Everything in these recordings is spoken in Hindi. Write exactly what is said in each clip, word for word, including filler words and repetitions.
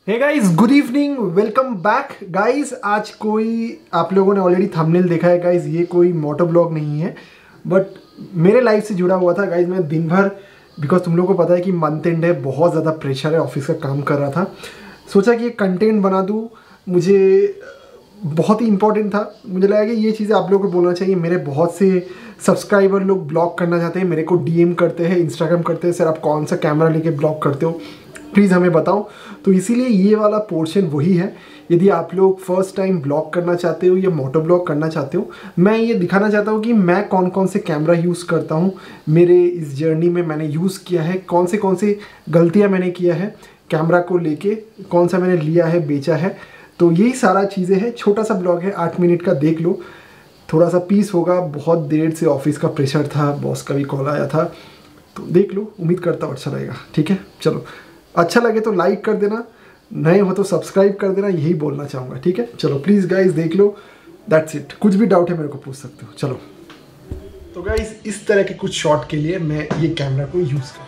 हे guys, good evening, welcome back guys. आज कोई आप लोगों ने ऑलरेडी थंबनेल देखा है गाइस, ये कोई मोटो ब्लॉग नहीं है बट मेरे लाइफ से जुड़ा हुआ था गाइस। मैं दिन भर, बिकॉज तुम लोगों को पता है कि मंथ एंड है, बहुत ज़्यादा प्रेशर है, ऑफिस का काम कर रहा था। सोचा कि एक कंटेंट बना दूँ, मुझे बहुत ही इंपॉर्टेंट था। मुझे लगा कि ये चीज़ें आप लोगों को बोलना चाहिए। मेरे बहुत से सब्सक्राइबर लोग ब्लॉग करना चाहते हैं, मेरे को डीएम करते हैं, इंस्टाग्राम करते हैं, सर आप कौन सा कैमरा लेके ब्लॉग करते हो, प्लीज़ हमें बताओ। तो इसीलिए ये वाला पोर्शन वही है। यदि आप लोग फर्स्ट टाइम ब्लॉग करना चाहते हो या मोटो ब्लॉग करना चाहते हो, मैं ये दिखाना चाहता हूँ कि मैं कौन कौन से कैमरा यूज़ करता हूँ, मेरे इस जर्नी में मैंने यूज़ किया है, कौन से कौन से गलतियाँ मैंने किया है कैमरा को लेके, कौन सा मैंने लिया है, बेचा है। तो यही सारा चीज़ें हैं। छोटा सा ब्लॉग है, आठ मिनट का, देख लो, थोड़ा सा पीस होगा। बहुत देर से ऑफिस का प्रेशर था, बॉस का भी कॉल आया था, तो देख लो, उम्मीद करता हूँ अच्छा रहेगा। ठीक है, चलो, अच्छा लगे तो लाइक कर देना, नए हो तो सब्सक्राइब कर देना, यही बोलना चाहूँगा। ठीक है, चलो प्लीज़ गाइस देख लो, दैट्स इट। कुछ भी डाउट है मेरे को पूछ सकते हो। चलो, तो गाइस इस तरह के कुछ शॉट के लिए मैं ये कैमरा को यूज़ करता हूँ।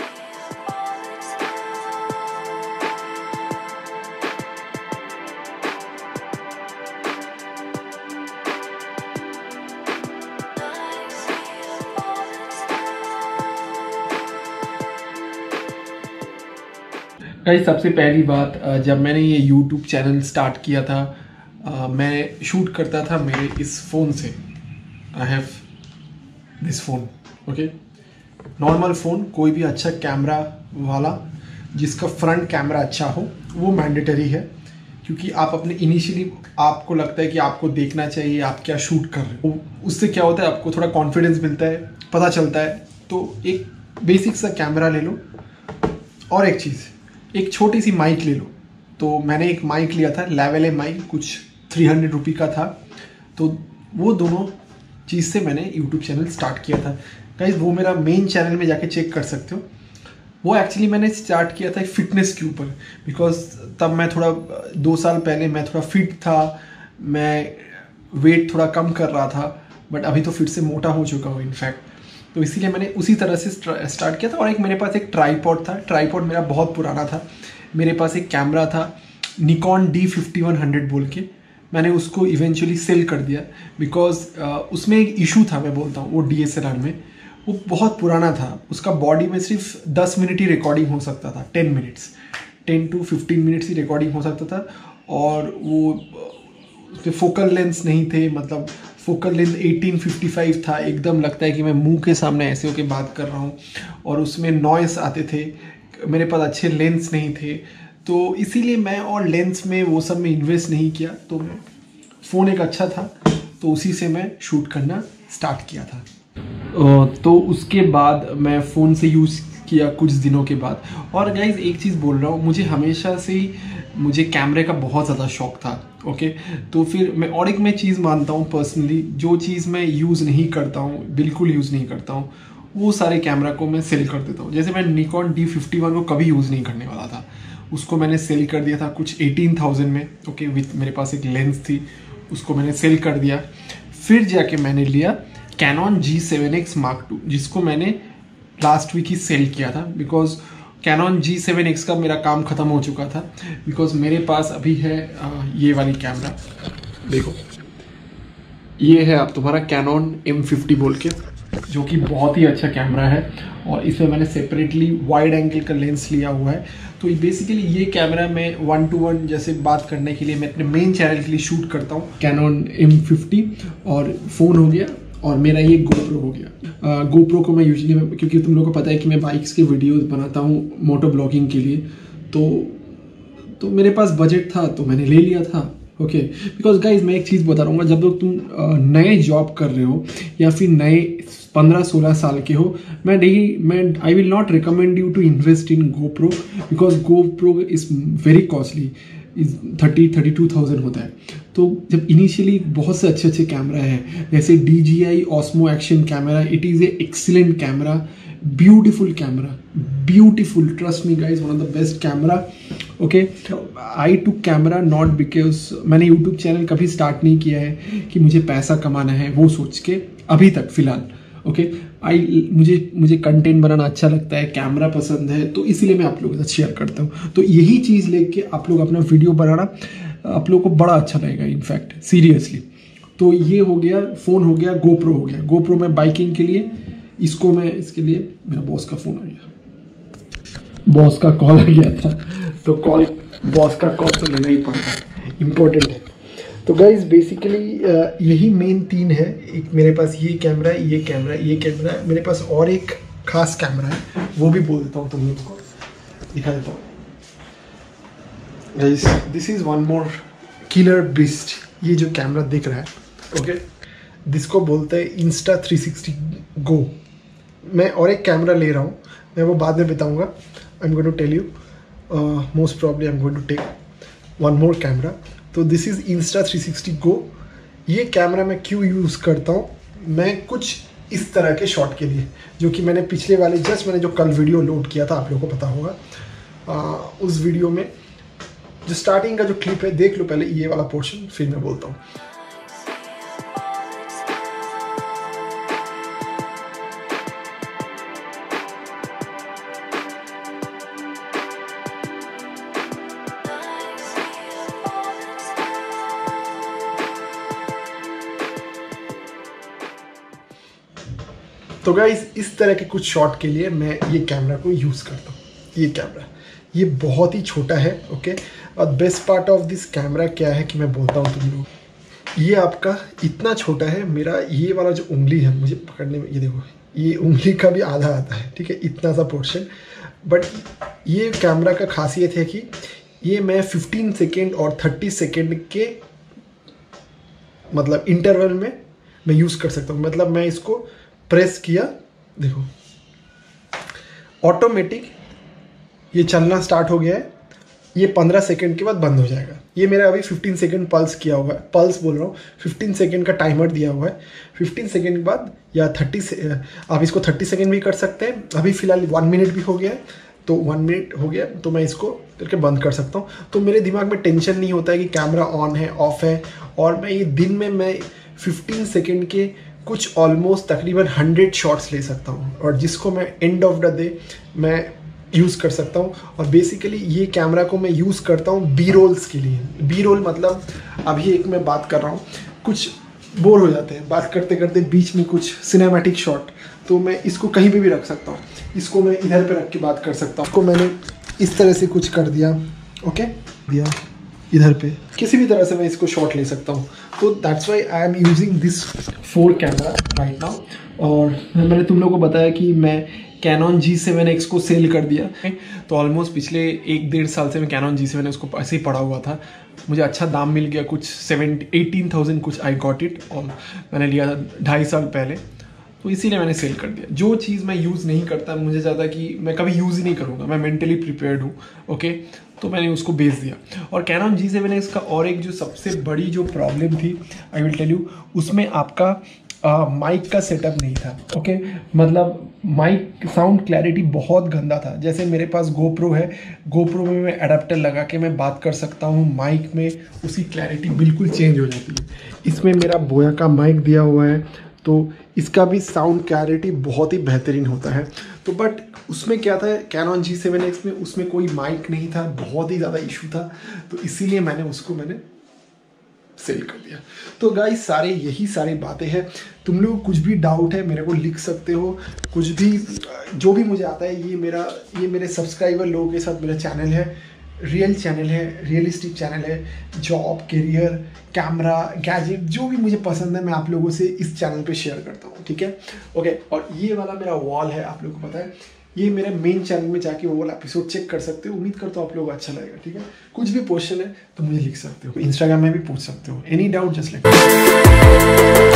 गाइस सबसे पहली बात, जब मैंने ये यूट्यूब चैनल स्टार्ट किया था, मैं शूट करता था मेरे इस फ़ोन से। I have this phone, okay, normal phone. कोई भी अच्छा कैमरा वाला जिसका फ्रंट कैमरा अच्छा हो वो मैंडेटरी है, क्योंकि आप अपने इनिशियली आपको लगता है कि आपको देखना चाहिए आप क्या शूट कर रहे हो। उससे क्या होता है, आपको थोड़ा कॉन्फिडेंस मिलता है, पता चलता है। तो एक बेसिक सा कैमरा ले लो, और एक चीज़, एक छोटी सी माइक ले लो। तो मैंने एक माइक लिया था, लेवल ए माइक, कुछ थ्री हंड्रेड रुपी का था। तो वो दोनों चीज़ से मैंने यूट्यूब चैनल स्टार्ट किया था गाइस। वो मेरा मेन चैनल में जाके चेक कर सकते हो। वो एक्चुअली मैंने स्टार्ट किया था फिटनेस के ऊपर, बिकॉज तब मैं थोड़ा, दो साल पहले मैं थोड़ा फिट था, मैं वेट थोड़ा कम कर रहा था, बट अभी तो फिर से मोटा हो चुका हूँ इनफैक्ट। तो इसीलिए मैंने उसी तरह से स्टार्ट किया था। और एक मेरे पास एक ट्राईपॉड था। ट्राईपॉड मेरा बहुत पुराना था। मेरे पास एक कैमरा था Nikon D fifty one hundred बोल के, मैंने उसको इवेंचुअली सेल कर दिया, बिकॉज उसमें एक इशू था, मैं बोलता हूँ, वो डी एस एल आर में वो बहुत पुराना था। उसका बॉडी में सिर्फ दस मिनट ही रिकॉर्डिंग हो सकता था, ten minutes ten to fifteen minutes ही रिकॉर्डिंग हो सकता था। और वो उसके फोकल लेंस नहीं थे, मतलब focal length eighteen fifty five था। एकदम लगता है कि मैं मुंह के सामने ऐसे होके बात कर रहा हूँ। और उसमें नॉइस आते थे, मेरे पास अच्छे लेंस नहीं थे। तो इसीलिए मैं और लेंस में वो सब में इन्वेस्ट नहीं किया। तो फ़ोन एक अच्छा था, तो उसी से मैं शूट करना स्टार्ट किया था। तो उसके बाद मैं फ़ोन से यूज़ किया कुछ दिनों के बाद। और गाइज एक चीज़ बोल रहा हूँ, मुझे हमेशा से ही मुझे कैमरे का बहुत ज़्यादा शौक था, ओके। तो फिर मैं और एक मैं चीज़ मानता हूँ पर्सनली, जो चीज़ मैं यूज़ नहीं करता हूँ, बिल्कुल यूज़ नहीं करता हूँ, वो सारे कैमरा को मैं सेल कर देता हूँ। जैसे मैं निकॉन डी फिफ्टी वन को कभी यूज़ नहीं करने वाला था, उसको मैंने सेल कर दिया था कुछ एटीन थाउजेंड में, ओके, विथ मेरे पास एक लेंस थी, उसको मैंने सेल कर दिया। फिर जाके मैंने लिया Canon G seven X mark two, जिसको मैंने लास्ट वीक ही सेल किया था, because Canon G seven X का मेरा काम ख़त्म हो चुका था। बिकॉज मेरे पास अभी है आ, ये वाली कैमरा, देखो, ये है आप तुम्हारा कैनॉन एम फिफ्टी बोल के, जो कि बहुत ही अच्छा कैमरा है। और इसमें मैंने सेपरेटली वाइड एंगल का लेंस लिया हुआ है। तो बेसिकली ये कैमरा मैं वन टू वन जैसे बात करने के लिए मैं अपने मेन चैनल के लिए शूट करता हूँ। कैनॉन एम फिफ्टी और फ़ोन हो गया, और मेरा ये गोप्रो हो गया। गोप्रो को मैं यूजुअली, क्योंकि तुम लोगों को पता है कि मैं बाइक्स के वीडियोस बनाता हूँ मोटो ब्लॉगिंग के लिए, तो तो मेरे पास बजट था तो मैंने ले लिया था, ओके। बिकॉज गाइज मैं एक चीज़ बता रहा हूँ, जब लोग तुम नए जॉब कर रहे हो या फिर नए पंद्रह सोलह साल के हो, मैं नहीं मैं I will not recommend you to invest in GoPro, because GoPro is very costly, is thirty thirty two thousand होता है। तो जब इनिशियली बहुत से अच्छे अच्छे कैमरा हैं, जैसे D J I Osmo action camera, it is a excellent camera, beautiful camera, beautiful, trust me guys, one of the best camera, okay. I two camera not because मैंने यूट्यूब चैनल कभी स्टार्ट नहीं किया है कि मुझे पैसा कमाना है वो सोच के, अभी तक फिलहाल, ओके। आई मुझे मुझे कंटेंट बनाना अच्छा लगता है, कैमरा पसंद है, तो इसीलिए मैं आप लोगों के साथ शेयर करता हूँ। तो यही चीज़ लेके आप लोग अपना वीडियो बनाना आप लोगों को बड़ा अच्छा लगेगा, इनफैक्ट सीरियसली। तो ये हो गया, फ़ोन हो गया, गोप्रो हो गया। गोप्रो में बाइकिंग के लिए, इसको मैं इसके लिए मेरा बॉस का फ़ोन आ गया, बॉस का कॉल आ गया था, तो कॉल बॉस का कॉल तो लेना ही पड़ता, इम्पोर्टेंट है। तो गाइज बेसिकली यही मेन तीन है। एक मेरे पास ये कैमरा है, ये कैमरा है, ये कैमरा है। मेरे पास और एक खास कैमरा है, वो भी बोल देता हूँ तुम लोग को, दिखा देता हूँ। Guys this is one more killer beast. ये जो कैमरा दिख रहा है, ओके, जिसको बोलते हैं इंस्टा थ्री सिक्सटी गो। मैं और एक कैमरा ले रहा हूँ, मैं वो बाद में बताऊँगा। I am going to tell you, most probably I am going to take one more camera. तो this is Insta three sixty go. ये कैमरा मैं क्यों यूज़ करता हूँ, मैं कुछ इस तरह के शॉट के लिए, जो कि मैंने पिछले वाले जस्ट मैंने जो कल वीडियो लोड किया था, आप लोगों को पता होगा, आ, उस वीडियो में जो स्टार्टिंग का जो क्लिप है, देख लो पहले ये वाला पोर्शन, फिर मैं बोलता हूँ। तो गाइस इस तरह के कुछ शॉट के लिए मैं ये कैमरा को यूज़ करता हूँ। ये कैमरा ये बहुत ही छोटा है, ओके। और best part of this camera क्या है कि मैं बोलता हूँ तुम लोग, ये आपका इतना छोटा है, मेरा ये वाला जो उंगली है मुझे पकड़ने में, ये देखो, ये उंगली का भी आधा आता है, ठीक है, इतना सा पोर्शन। बट ये कैमरा का खासियत है कि ये मैं फिफ्टीन सेकेंड और थर्टी सेकेंड के मतलब इंटरवल में मैं यूज़ कर सकता हूँ। मतलब मैं इसको प्रेस किया, देखो ऑटोमेटिक ये चलना स्टार्ट हो गया है। ये पंद्रह सेकंड के बाद बंद हो जाएगा। ये मेरा अभी फिफ्टीन सेकंड पल्स किया हुआ है, पल्स बोल रहा हूँ, फिफ्टीन सेकंड का टाइमर दिया हुआ है। फिफ्टीन सेकंड के बाद या थर्टी से आप इसको थर्टी सेकंड भी कर सकते हैं। अभी फ़िलहाल वन मिनट भी हो गया है, तो वन मिनट हो गया तो मैं इसको करके बंद कर सकता हूँ। तो मेरे दिमाग में टेंशन नहीं होता है कि कैमरा ऑन है ऑफ है। और मैं ये दिन में मैं फिफ्टीन सेकेंड के कुछ ऑलमोस्ट तकरीबन हंड्रेड शॉट्स ले सकता हूँ, और जिसको मैं एंड ऑफ द डे मैं यूज़ कर सकता हूँ। और बेसिकली ये कैमरा को मैं यूज़ करता हूँ बी रोल्स के लिए। बी रोल मतलब अभी एक मैं बात कर रहा हूँ, कुछ बोर हो जाते हैं बात करते करते, बीच में कुछ सिनेमैटिक शॉट, तो मैं इसको कहीं पे भी रख सकता हूँ। इसको मैं इधर पे रख के बात कर सकता हूँ। इसको मैंने इस तरह से कुछ कर दिया, ओके, दिया इधर पे, किसी भी तरह से मैं इसको शॉट ले सकता हूँ। तो that's why I am using this four camera right now. और मैंने तुम लोगों को बताया कि मैं कैनन जी सेवन एक्स को सेल कर दिया। तो ऑलमोस्ट पिछले एक डेढ़ साल से मैं कैनन जी सेवन एक्स को ऐसे ही पड़ा हुआ था। मुझे अच्छा दाम मिल गया, कुछ सेवेंटी एटीन थाउजेंड कुछ, आई गॉट इट। और मैंने लिया था ढाई साल पहले, तो इसीलिए मैंने सेल कर दिया। जो चीज़ मैं यूज़ नहीं करता, मुझे ज़्यादा कि मैं कभी यूज़ ही नहीं करूँगा, मैं मेंटली प्रिपेयर्ड हूँ, ओके, तो मैंने उसको बेच दिया। और कैनन जी सेवन एक्स का और एक जो सबसे बड़ी जो प्रॉब्लम थी, आई विल टेल यू, उसमें आपका माइक का सेटअप नहीं था, ओके। मतलब माइक साउंड क्लैरिटी बहुत गंदा था। जैसे मेरे पास गोप्रो है, गोप्रो में मैं एडाप्टर लगा के मैं बात कर सकता हूँ, माइक में उसकी क्लैरिटी बिल्कुल चेंज हो जाती है। इसमें मेरा बोया का माइक दिया हुआ है, तो इसका भी साउंड क्लैरिटी बहुत ही बेहतरीन होता है। तो बट उसमें क्या था, कैनन जी सेवन एक्स में उसमें कोई माइक नहीं था, बहुत ही ज़्यादा इशू था, तो इसीलिए मैंने उसको मैंने सेल कर दिया। तो गाइस सारे यही सारी बातें हैं। तुम लोग कुछ भी डाउट है मेरे को लिख सकते हो, कुछ भी जो भी मुझे आता है। ये मेरा ये मेरे सब्सक्राइबर लोगों के साथ मेरा चैनल है, रियल चैनल है, रियलिस्टिक चैनल है। जॉब, करियर, कैमरा, गैजेट, जो भी मुझे पसंद है मैं आप लोगों से इस चैनल पे शेयर करता हूँ, ठीक है, ओके। और ये वाला मेरा वॉल है, आप लोगों को पता है, ये मेरे मेन चैनल में जाके वो वाला एपिसोड चेक कर सकते हो। उम्मीद करता हूँ आप लोगों को अच्छा लगेगा, ठीक है। कुछ भी क्वेश्चन है तो मुझे लिख सकते हो, इंस्टाग्राम में भी पूछ सकते हो। Any doubt just like